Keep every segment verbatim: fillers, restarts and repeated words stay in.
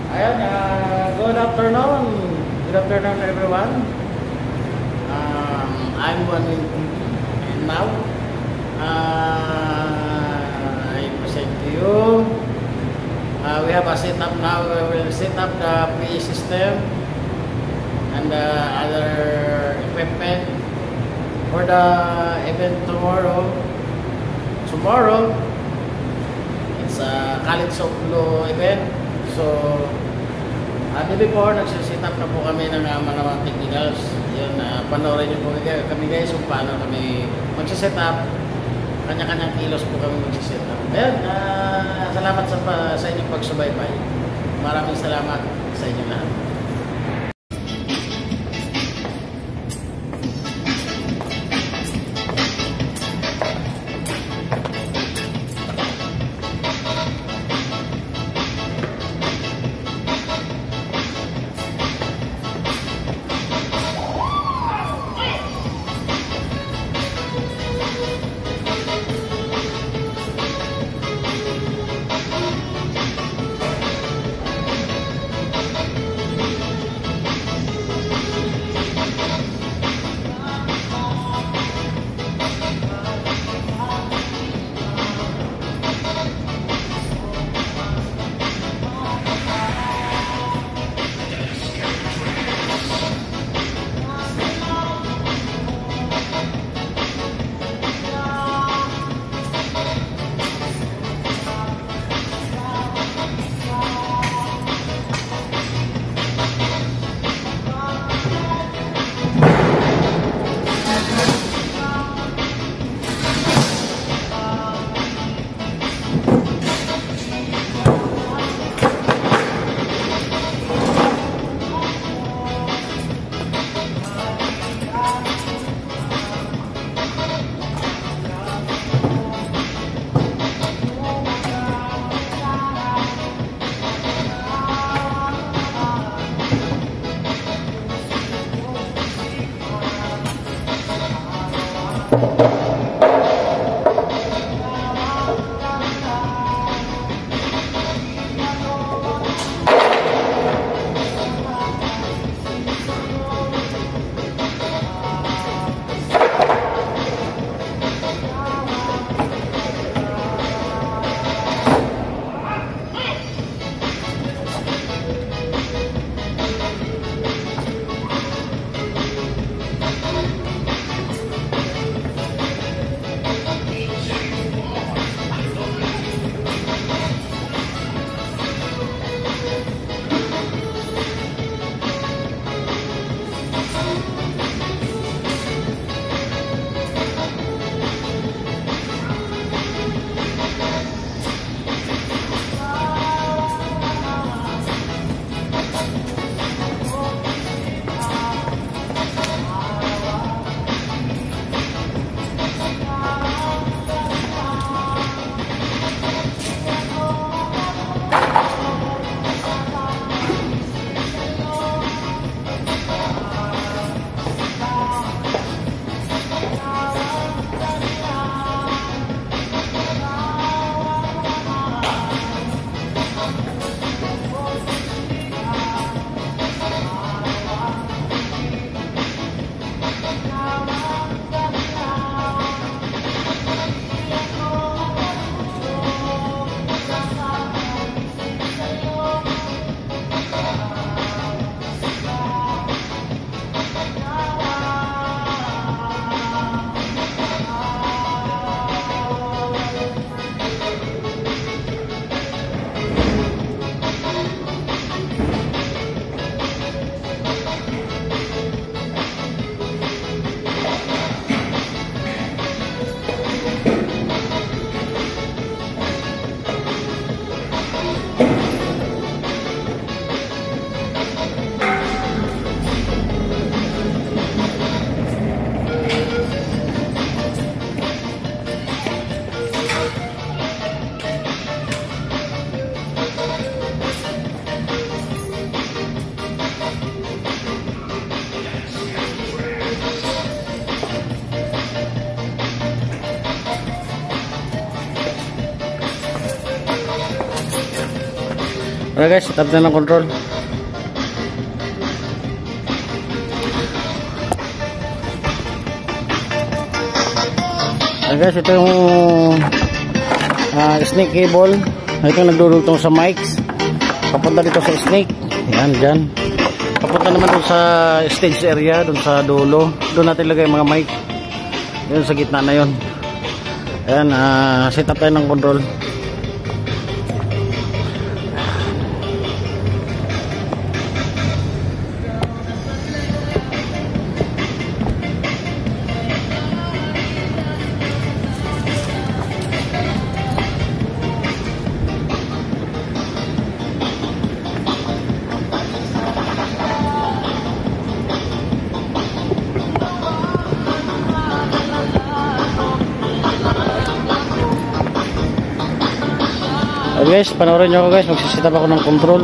Ayan, uh, good afternoon. Good afternoon everyone. Um, I'm one in and now uh, I present to you. Uh, we have a setup now. We will set up the P A system and the other equipment for the event tomorrow. Tomorrow, it's a College of Law event. So, uh, before, nagsiset up na po kami ng uh, mga technicals. Yun, uh, panoorin nyo po kami guys kung paano kami magsiset up. Kanya-kanyang kilos po kami magsiset up. Ayan, uh, salamat sa, sa inyong pagsubaybay. Maraming salamat sa inyo lahat. Okay guys, set up na ng control. Okay guys, ito yung uh, snake cable. Ito yung nagdudugtong sa mics. Papunta dito sa snake. Yan, dyan. Papunta naman doon sa stage area, doon sa dulo. Doon natin lagay mga mic. Yun sa gitna na yun. Ayan, uh, set up tayo ng control. Okay guys, panoorin nyo ako guys, magsiset up ako ng control.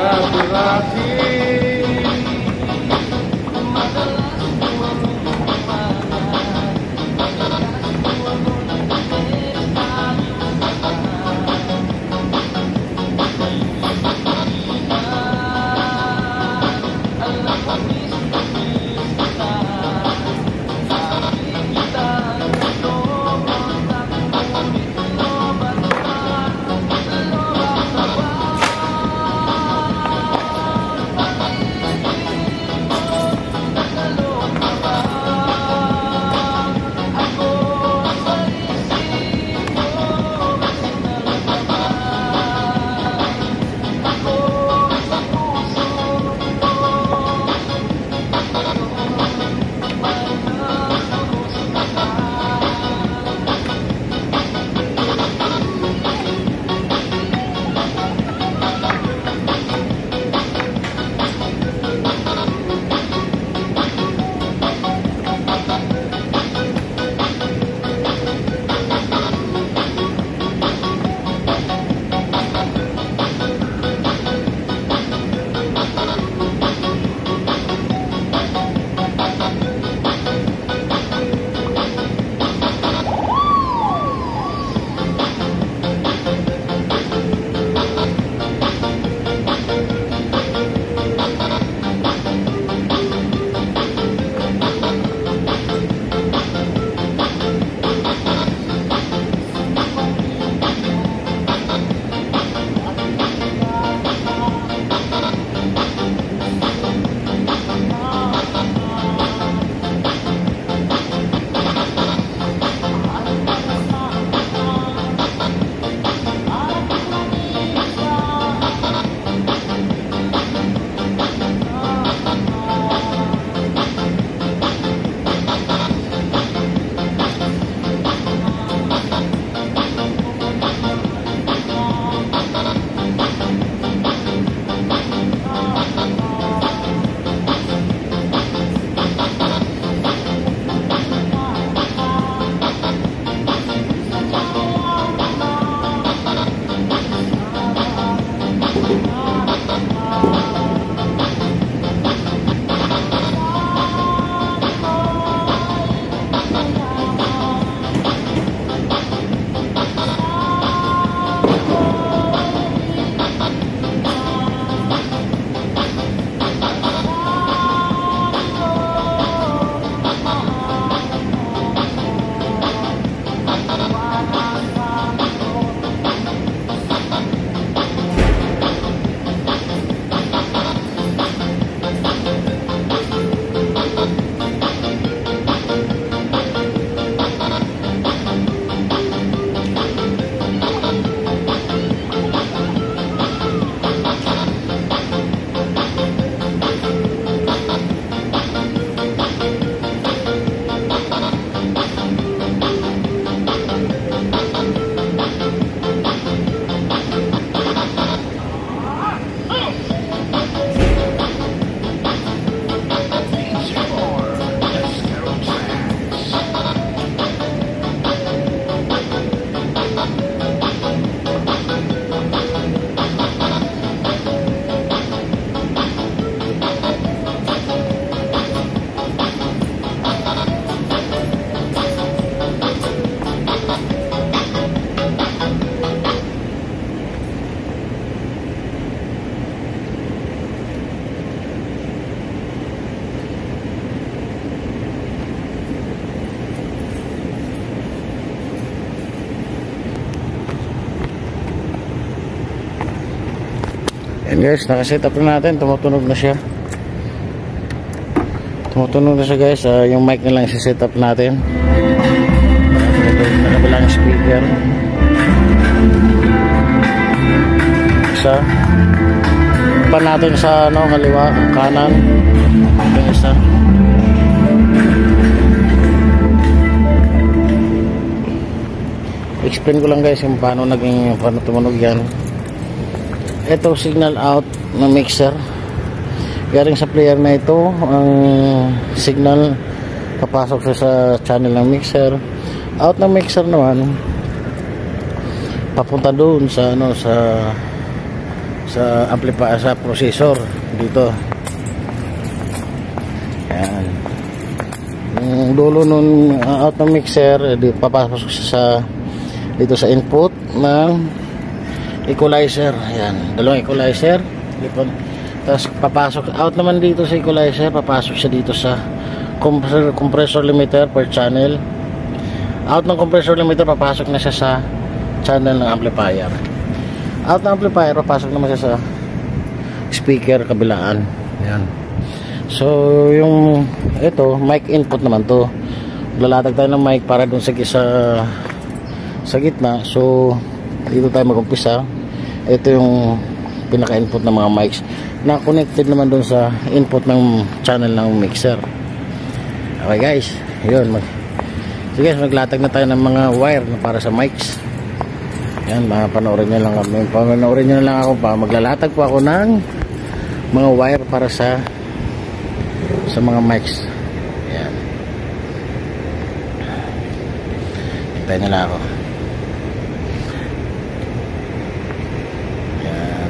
rapi-rapi. And guys, nakaset up na natin. Tumutunog na siya. Tumutunog na siya guys. Uh, yung mic na lang si-set up natin. Ito yung nakabilang speaker. Isa. Pa natin sa ano, kaliwa, kanan. Yung isa. Explain ko lang guys yung paano naging paano tumunog yan. Ito signal out ng mixer. Galing sa player na ito ang signal papasok sa, sa channel ng mixer. Out ng mixer naman papunta doon sa ano sa sa amplifier, sa processor dito. Yan. Yung dulo nun uh, out ng mixer, di papasok sa dito sa input ng equalizer. Yan, dalawang equalizer. Tapos papasok out naman dito sa equalizer, papasok siya dito sa compressor, compressor limiter per channel. Out ng compressor limiter, papasok na siya sa channel ng amplifier. Out ng amplifier, papasok naman siya sa speaker kabilaan. Yan. So yung ito mic input naman to, lalatag tayo ng mic para dun sa sa, sa gitna. So dito tayo mag-umpisa. Ito yung pinaka input ng mga mics na connected naman dun sa input ng channel ng mixer. Okay guys, yun mag sige, maglatag na tayo ng mga wire na para sa mics. Yan, mapanoorin nyo lang kami, panoorin nyo lang ako pa, maglalatag po ako ng mga wire para sa sa mga mics. Yan. Hintayin nyo lang ako. Yan.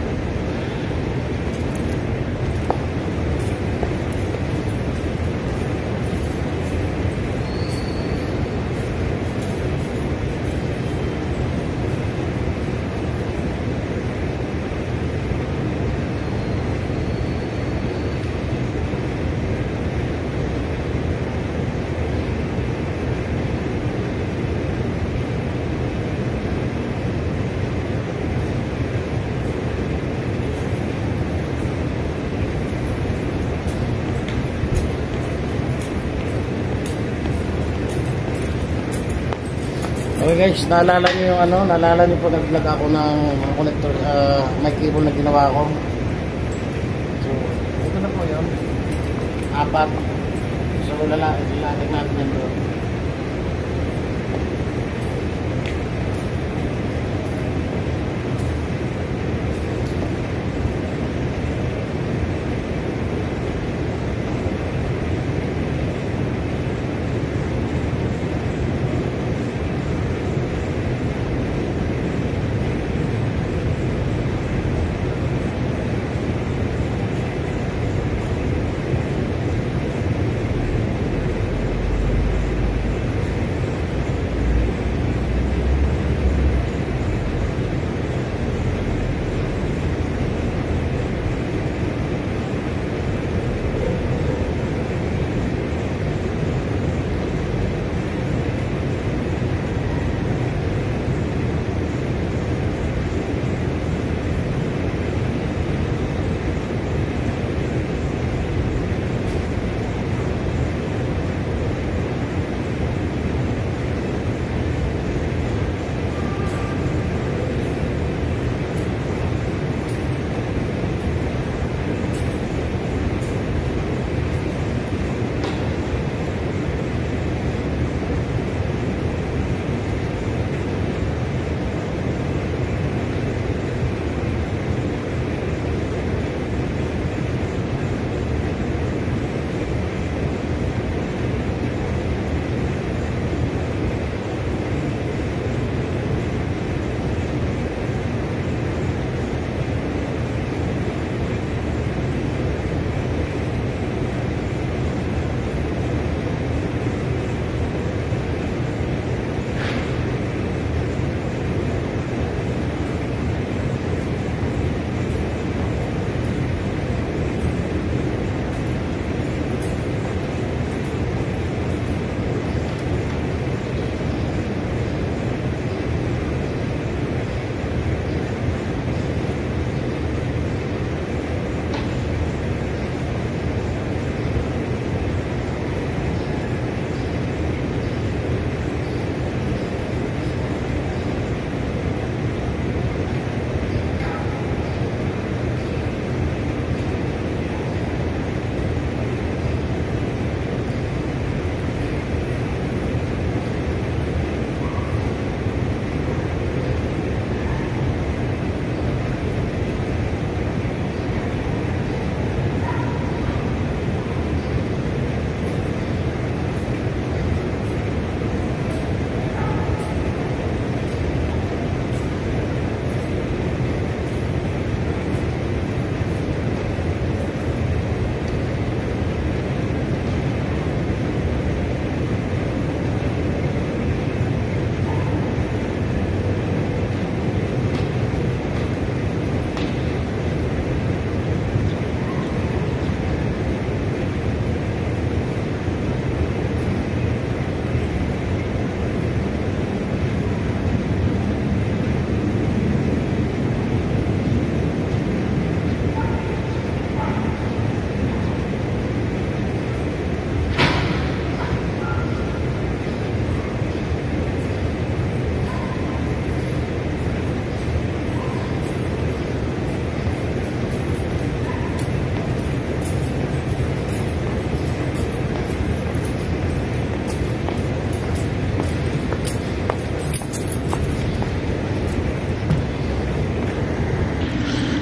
Okay guys, naalala niyo yung ano, naalala niyo po nag-vlog ako ng mga connector, uh, mic cable na ginawa ko. So, ito na po yun. Apat. So, lalaki natin yan doon.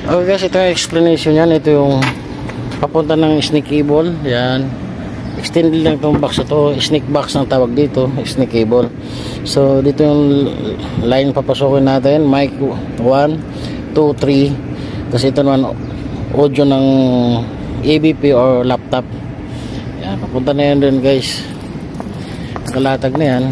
Okay guys, ito yung explanation yan. Ito yung papunta ng snake cable. Yan. Extended lang itong box ito. Snake box ang tawag dito. Snake cable. So, dito yung line papasokin natin. Mic one, two, three. Kasi ito naman audio ng A B P or laptop. Yan. Papunta na yan din guys. Kalatag na yan.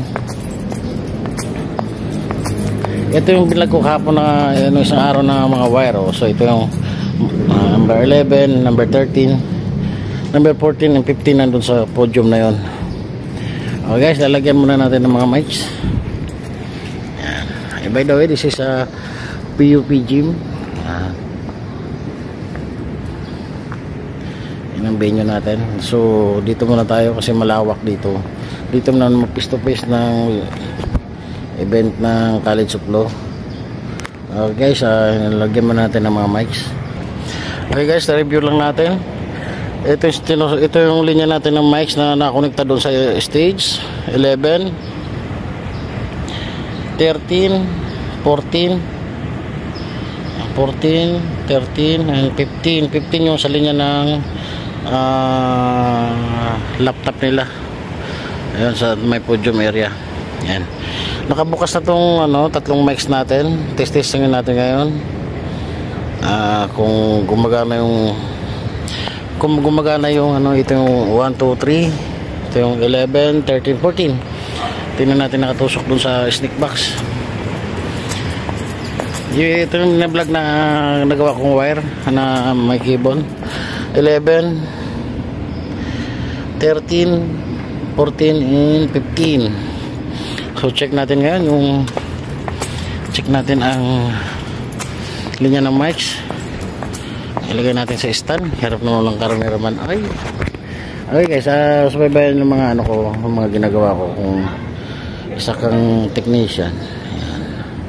Ito yung bilag ko kahapon na ano, isang araw na mga wire. Oh. So ito yung uh, number eleven, number thirteen, number fourteen and fifteen nandun sa podium na yon. Okay guys, lalagyan muna natin ng mga mics. Yan. Eh, by the way, this is a P U P gym. Yan. Yan ang venue natin. So dito muna tayo kasi malawak dito. Dito muna mag-face to face ng event ng College of Law. Okay guys, uh, lagyan mo natin ng mga mics. Okay guys, review lang natin. Ito, ito yung linya natin ng mics na nakonekta doon sa stage. eleven, thirteen, fourteen, fourteen, thirteen, and fifteen. fifteen yung sa linya ng uh, laptop nila. Ayan, sa may podium area. Yan. Nakabukas na tong ano, tatlong mics natin. Test-testingin natin ngayon. Uh, kung gumagana yung kung gumagana yung ano, ito yung one, two, three. Ito yung eleven, thirteen, fourteen. Tingnan natin nakatusok dun sa snake box. Y ito yung na-vlog na nagawa kong wire na may cable. eleven, thirteen, fourteen, and fifteen. So check natin ngayon yung check natin ang linya ng mics. Ilagay natin sa stand. Harap na lang karami-raman. Ay. Okay guys, uh, subaybayan yung mga ano ko, yung mga ginagawa ko kung isa kang technician. Ayan.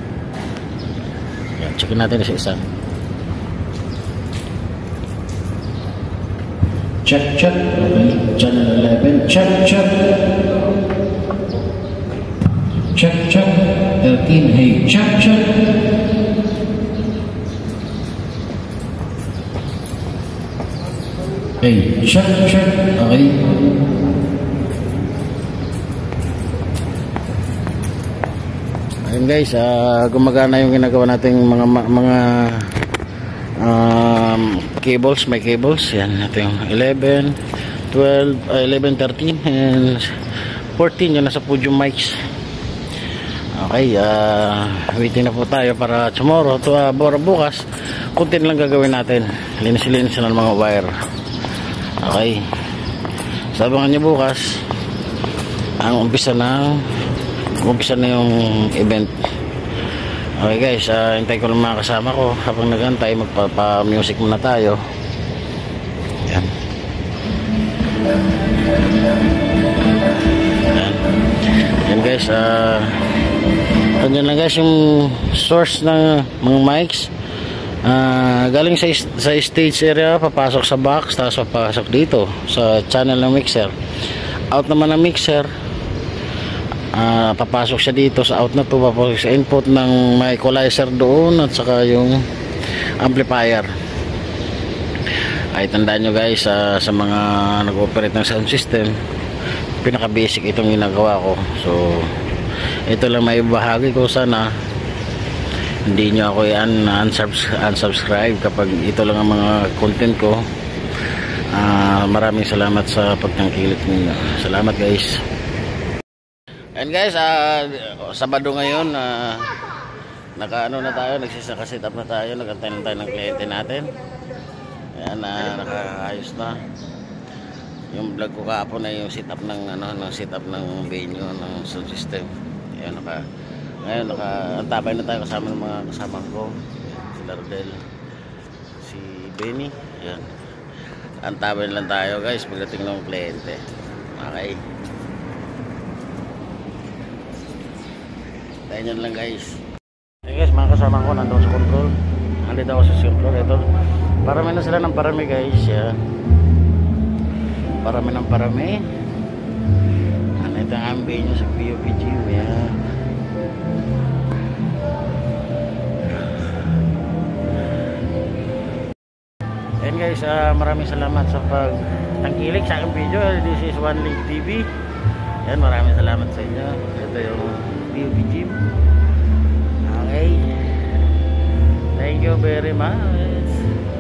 Ayan, check natin sa stand. Check, check. Okay. Channel eleven. Check, check. Check, check. thirteen, hey, check, check. Hey, check, check. Okay. Ayun guys, uh, gumagana yung ginagawa nating mga mga um, cables, may cables. Yan, ito yung eleven, twelve, uh, eleven, thirteen, and fourteen yung nasa podium mics. Okay, uh, waiting na po tayo para tomorrow to uh, bukas kunti lang gagawin natin, linis-linis na ng mga wire. Okay, sabangan nyo bukas ang umpisa na umpisa na yung event. Okay guys, uh, hintay ko lang mga kasama ko habang nagantay, magpapa-music muna tayo. Yan. Yan, yan guys, ah uh, ganyan lang guys yung source ng mga mics. Uh, galing sa, sa stage area, papasok sa box, tapos papasok dito sa channel ng mixer. Out naman ng mixer, uh, papasok siya dito sa out na to, papasok sa input ng may equalizer doon at saka yung amplifier. Ay tandaan nyo guys, uh, sa mga nag-operate ng sound system, pinaka basic itong ginagawa ko. So ito lang may bahagi ko. Sana hindi nyo ako unsubscribe kapag ito lang ang mga content ko. Uh, maraming salamat sa pagtangkilik ninyo. Salamat guys. And guys, uh, Sabado ngayon, uh, naka ano na tayo, nagsisa-set up na tayo, nagantay na tayo ng kliyente natin. Ayan, uh, nakaayos na. Yung vlog ko kahapon na yung set up ng ano, ng set up ng venue ng sound system. Ayan, naka, ngayon nakaantabay na tayo kasama ng mga kasama ko. Si Lardel, si Benny. Ayan, antabay lang tayo guys pagdating ng kliyente. Okay, ganyan lang guys. Okay guys, mga kasama ko nandoon sa control. Nandito ako sa control. Ito, parami na sila ng parami guys. Yan, parami ng parami. Ito ang ambience nyo sa P U P gym. Yan. guys, uh, maraming salamat sa pagtangkilik sa aking video. This is One Link T V. Yan, maraming salamat sa inyo. Ito yung P U B Gym. Okay. Thank you very much.